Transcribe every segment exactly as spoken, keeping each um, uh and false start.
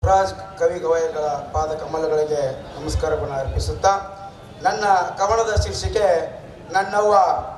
ರಾಜ್ ಕವಿ ಗವಾಯಿಗಳ ಪಾದ ಕಮಲಗಳಿಗೆ ನಮಸ್ಕಾರವನ್ನು ಅರ್ಪಿಸುತ್ತಾ ನನ್ನ ಕವನದ ಶೀರ್ಷಿಕೆ ನನ್ನವ್ವ.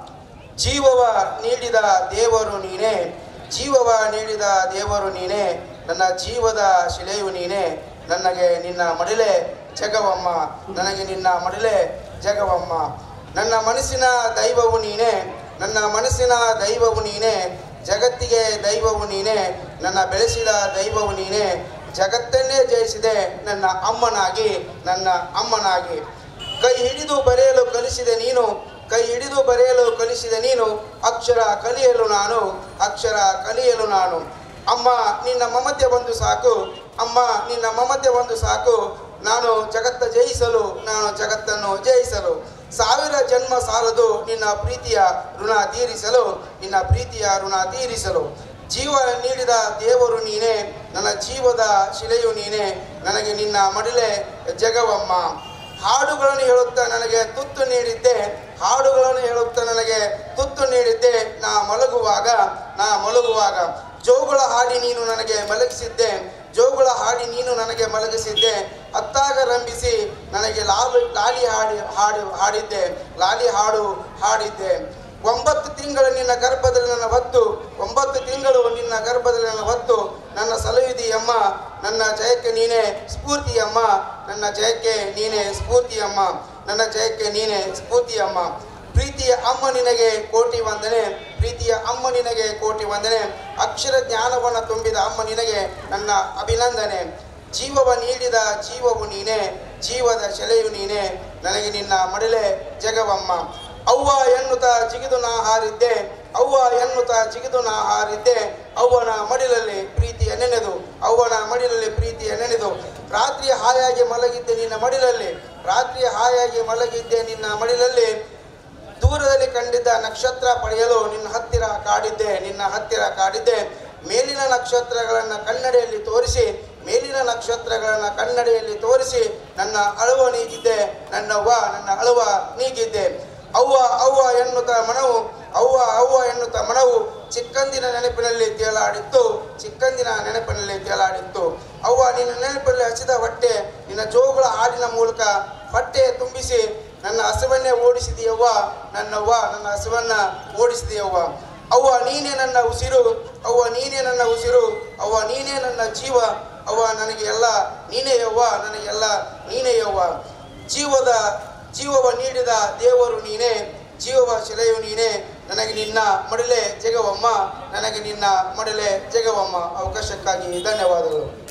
ಜೀವವ ನೀಡಿದ ದೇವರು ನೀನೇ, ಜೀವವ ನೀಡಿದ ದೇವರು ನೀನೇ, ನನ್ನ ಜೀವದ ಶಿಲೆಯು ನೀನೇ, ನನಗೆ ನಿನ್ನ ಮಡಿಲೆ ಜಗವಮ್ಮ, ನನಗೆ ನಿನ್ನ ಮಡಿಲೆ ಜಗವಮ್ಮ. ನನ್ನ ಮನಸ್ಸಿನ ದೈವವು ನೀನೇ, ನನ್ನ ಮನಸ್ಸಿನ ದೈವವು ನೀನೇ, ಜಗತ್ತಿಗೆ ದೈವವು ನೀನೇ, ನನ್ನ ಬೆಳೆಸಿದ ದೈವವು ನೀನೇ, ಜಗತ್ತನ್ನೇ ಜಯಿಸಿದೆ ನನ್ನ ಅಮ್ಮನಾಗಿ, ನನ್ನ ಅಮ್ಮನಾಗಿ. ಕೈ ಹಿಡಿದು ಬರೆಯಲು ಕಲಿಸಿದೆ ನೀನು, ಕೈ ಹಿಡಿದು ಬರೆಯಲು ಕಲಿಸಿದೆ ನೀನು, ಅಕ್ಷರ ಕಲಿಯಲು ನಾನು, ಅಕ್ಷರ ಕಲಿಯಲು ನಾನು. ಅಮ್ಮ ನಿನ್ನ ಮಮತೆ ಒಂದು ಸಾಕು, ಅಮ್ಮ ನಿನ್ನ ಮಮತೆ ಒಂದು ಸಾಕು, ನಾನು ಜಗತ್ತ ಜಯಿಸಲು, ನಾನು ಜಗತ್ತನ್ನು ಜಯಿಸಲು. ಸಾವಿರ ಜನ್ಮ ಸಾಲದು ನಿನ್ನ ಪ್ರೀತಿಯ ಋಣ ತೀರಿಸಲು, ನಿನ್ನ ಪ್ರೀತಿಯ ಋಣ ತೀರಿಸಲು. ಜೀವ ನೀಡಿದ ದೇವರು ನೀನೇ, ನನ್ನ ಜೀವದ ಶಿಲೆಯು ನೀನೇ, ನನಗೆ ನಿನ್ನ ಮಡಿಲೆ ಜಗವಮ್ಮ. ಹಾಡುಗಳನ್ನು ಹೇಳುತ್ತಾ ನನಗೆ ತುತ್ತು ನೀಡಿದ್ದೆ, ಹಾಡುಗಳನ್ನು ಹೇಳುತ್ತಾ ನನಗೆ ತುತ್ತು ನೀಡಿದ್ದೆ, ನಾ ಮಲಗುವಾಗ ನಾ ಮಲಗುವಾಗ. ಜೋಗುಳ ಹಾಡಿ ನೀನು ನನಗೆ ಮಲಗಿಸಿದ್ದೆ, ಜೋಗುಳ ಹಾಡಿ ನೀನು ನನಗೆ ಮಲಗಿಸಿದ್ದೆ, ಅತ್ತಾಗ ರಂಭಿಸಿ ನನಗೆ ಲಾಲು ಲಾಲಿ ಹಾಡಿ ಹಾಡು ಹಾಡಿದ್ದೆ, ಲಾಲಿ ಹಾಡು ಹಾಡಿದ್ದೆ. ಒಂಬತ್ತು ತಿಂಗಳು ನಿನ್ನ ಗರ್ಭದಲ್ಲಿ ನನ್ನ ಹೊತ್ತು, ಒಂಬತ್ತು ತಿಂಗಳು ನಿನ್ನ ಗರ್ಭದಲ್ಲಿ ನನ್ನ ಹೊತ್ತು, ನನ್ನ ಸಲುವಿದೆಯಮ್ಮ, ನನ್ನ ಜಯಕ್ಕೆ ನೀನೇ ಸ್ಫೂರ್ತಿಯಮ್ಮ, ನನ್ನ ಜಯಕ್ಕೆ ನೀನೇ ಸ್ಫೂರ್ತಿಯಮ್ಮ, ನನ್ನ ಜಯಕ್ಕೆ ನೀನೇ ಸ್ಫೂರ್ತಿಯಮ್ಮ. ಪ್ರೀತಿಯ ಅಮ್ಮ ನಿನಗೆ ಕೋಟಿ ವಂದನೆ, ಪ್ರೀತಿಯ ಅಮ್ಮ ನಿನಗೆ ಕೋಟಿ ವಂದನೆ, ಅಕ್ಷರ ಜ್ಞಾನವನ್ನು ತುಂಬಿದ ಅಮ್ಮ ನಿನಗೆ ನನ್ನ ಅಭಿನಂದನೆ. ಜೀವವ ನೀಡಿದ ಜೀವವು ನೀನೇ, ಜೀವದ ಶೆಲೆಯು ನೀನೇ, ನನಗೆ ನಿನ್ನ ಮಡಿಲೆ ಜಗವಮ್ಮ. ಅವ್ವ ಎನ್ನುತ್ತಾ ಜಿಗಿದು ನಾ ಹಾರಿದ್ದೆ, ಅವ್ವ ಎನ್ನುತ್ತಾ ಜಿಗಿದು ನಾ ಹಾರಿದ್ದೆ, ಅವ್ವನ ಮಡಿಲಲ್ಲಿ ಪ್ರೀತಿಯ ನೆನೆದು, ಅವ್ವನ ಮಡಿಲಲ್ಲಿ ಪ್ರೀತಿಯ ನೆನೆದು. ರಾತ್ರಿ ಹಾಯಾಗಿ ಮಲಗಿದ್ದೆ ನಿನ್ನ ಮಡಿಲಲ್ಲಿ, ರಾತ್ರಿ ಹಾಯಾಗಿ ಮಲಗಿದ್ದೆ ನಿನ್ನ ಮಡಿಲಲ್ಲಿ, ದೂರದಲ್ಲಿ ಕಂಡಿದ್ದ ನಕ್ಷತ್ರ ಪಡೆಯಲು ನಿನ್ನ ಹತ್ತಿರ ಕಾಡಿದ್ದೆ, ನಿನ್ನ ಹತ್ತಿರ ಕಾಡಿದ್ದೆ. ಮೇಲಿನ ನಕ್ಷತ್ರಗಳನ್ನು ಕನ್ನಡಿಯಲ್ಲಿ ತೋರಿಸಿ, ಮೇಲಿನ ನಕ್ಷತ್ರಗಳನ್ನು ಕನ್ನಡಿಯಲ್ಲಿ ತೋರಿಸಿ, ನನ್ನ ಅಳುವ ನೀಗಿದ್ದೆ, ನನ್ನವ್ವ ನನ್ನ ಅಳುವ ನೀಗಿದ್ದೆ. ಅವ್ವ ಅವ್ವ ಎನ್ನುತ್ತ ಮನವು, ಅವ್ವ ಅವ್ವ ಎನ್ನುತ್ತ ಮನವು, ಚಿಕ್ಕಂದಿನ ನೆನಪಿನಲ್ಲಿ ತೇಲಾಡಿತ್ತು, ಚಿಕ್ಕಂದಿನ ನೆನಪಿನಲ್ಲಿ ತೇಲಾಡಿತ್ತು. ಅವ್ವ ನಿನ್ನ ನೆನಪಲ್ಲಿ ಹಸಿದ ಹೊಟ್ಟೆ, ನಿನ್ನ ಜೋಗುಳ ಹಾಡಿನ ಮೂಲಕ ಹೊಟ್ಟೆ ತುಂಬಿಸಿ ನನ್ನ ಹಸುವನ್ನೇ ಓಡಿಸಿದೆಯವ್ವ, ನನ್ನವ್ವ ನನ್ನ ಹಸುವನ್ನ ಓಡಿಸಿದೆಯವ್ವ. ಅವ್ವ ನೀನೇ ನನ್ನ ಉಸಿರು, ಅವ್ವ ನೀನೇ ನನ್ನ ಉಸಿರು, ಅವ್ವ ನೀನೇ ನನ್ನ ಜೀವ, ಅವ್ವ ನನಗೆ ಎಲ್ಲ ನೀನೇ ಯವ್ವ, ನನಗೆಲ್ಲ ನೀನೇ ಯವ್ವ. ಜೀವದ ಜೀವವ ನೀಡಿದ ದೇವರು ನೀನೇ, ಜೀವವ ಶಿಲೆಯು ನೀನೇ, ನನಗೆ ನಿನ್ನ ಮಡಿಲೆ ಜಗವಮ್ಮ, ನನಗೆ ನಿನ್ನ ಮಡಿಲೆ ಜಗವಮ್ಮ. ಅವಕಾಶಕ್ಕಾಗಿ ಧನ್ಯವಾದಗಳು.